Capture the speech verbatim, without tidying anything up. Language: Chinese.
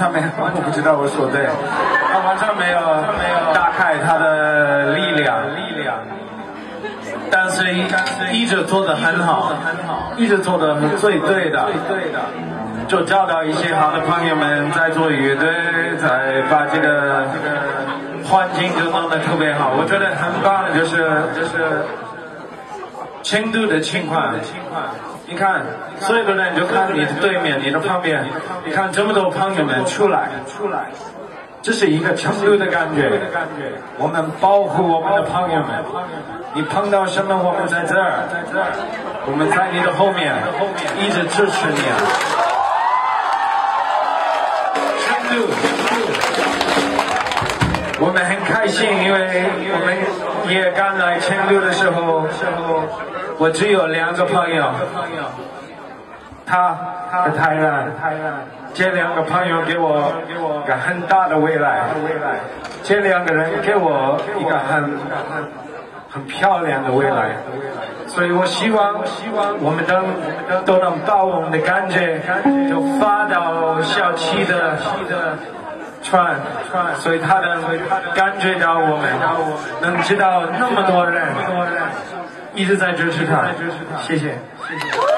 他没有，我不知道我说对，他完全没有没有打开他的力量力量，但是一一直做得很好，一直做得最对的，对的，就找到一些好的朋友们在做乐队，在把这个这个环境就弄得特别好，我觉得很棒，就是就是成都的情况。你看，所有的人就看你的对面，你的旁边，你看这么多朋友们出来，出来，这是一个成都的感觉。我们保护我们的朋友们，你碰到什么，我们在这儿，我们在你的后面，一直支持你啊！成都，我们很开心，因为我们也刚来成都的时候，时候。我只有两个朋友，他和泰然，这两个朋友给我一个很大的未来，这两个人给我一个很很漂亮的未来，所以我希望我们能都能把我们的感觉就发到小七的传，所以他能感觉到我们，能知道那么多人一直在支持他，谢谢，谢谢。